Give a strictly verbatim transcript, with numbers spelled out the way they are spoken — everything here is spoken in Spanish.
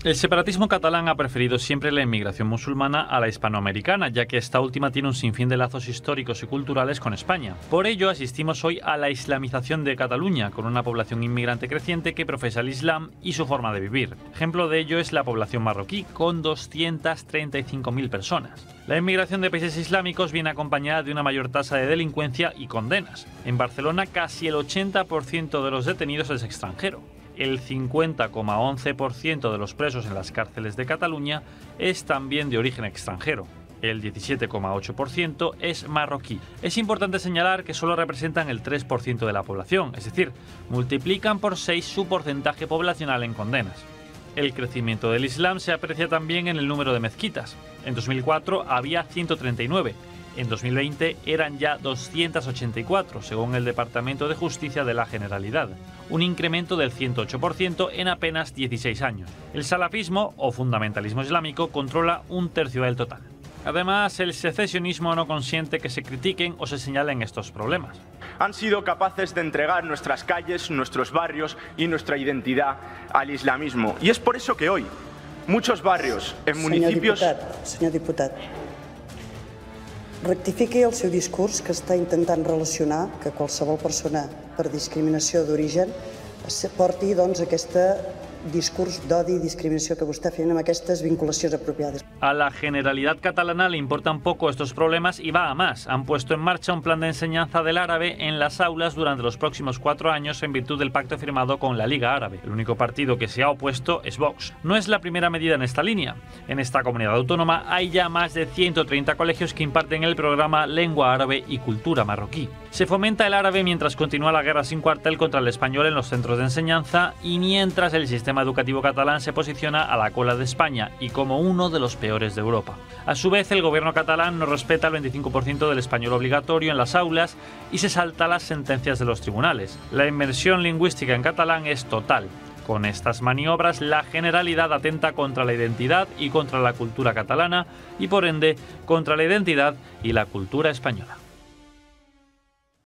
El separatismo catalán ha preferido siempre la inmigración musulmana a la hispanoamericana, ya que esta última tiene un sinfín de lazos históricos y culturales con España. Por ello, asistimos hoy a la islamización de Cataluña, con una población inmigrante creciente que profesa el Islam y su forma de vivir. Ejemplo de ello es la población marroquí, con doscientas treinta y cinco mil personas. La inmigración de países islámicos viene acompañada de una mayor tasa de delincuencia y condenas. En Barcelona, casi el ochenta por ciento de los detenidos es extranjero. El cincuenta coma once por ciento de los presos en las cárceles de Cataluña es también de origen extranjero. El diecisiete coma ocho por ciento es marroquí. Es importante señalar que solo representan el tres por ciento de la población, es decir, multiplican por seis su porcentaje poblacional en condenas. El crecimiento del Islam se aprecia también en el número de mezquitas. En dos mil cuatro había ciento treinta y nueve. En dos mil veinte eran ya doscientas ochenta y cuatro, según el Departamento de Justicia de la Generalidad, un incremento del ciento ocho por ciento en apenas dieciséis años. El salafismo, o fundamentalismo islámico, controla un tercio del total. Además, el secesionismo no consiente que se critiquen o se señalen estos problemas. Han sido capaces de entregar nuestras calles, nuestros barrios y nuestra identidad al islamismo. Y es por eso que hoy muchos barrios en municipios... Senyor diputat, senyor diputat, rectifiqui el seu discurs, que està intentant relacionar que qualsevol persona per discriminació d'origen porti doncs aquest discurs d'odi i discriminació que vostè feia amb aquestes vinculacions apropiades. A la Generalidad catalana le importan poco estos problemas y va a más. Han puesto en marcha un plan de enseñanza del árabe en las aulas durante los próximos cuatro años en virtud del pacto firmado con la Liga Árabe. El único partido que se ha opuesto es Vox. No es la primera medida en esta línea. En esta comunidad autónoma hay ya más de ciento treinta colegios que imparten el programa Lengua Árabe y Cultura Marroquí. Se fomenta el árabe mientras continúa la guerra sin cuartel contra el español en los centros de enseñanza y mientras el sistema educativo catalán se posiciona a la cola de España y como uno de los peores de Europa. A su vez, el gobierno catalán no respeta el veinticinco por ciento del español obligatorio en las aulas y se salta las sentencias de los tribunales. La inmersión lingüística en catalán es total. Con estas maniobras, la Generalidad atenta contra la identidad y contra la cultura catalana y, por ende, contra la identidad y la cultura española.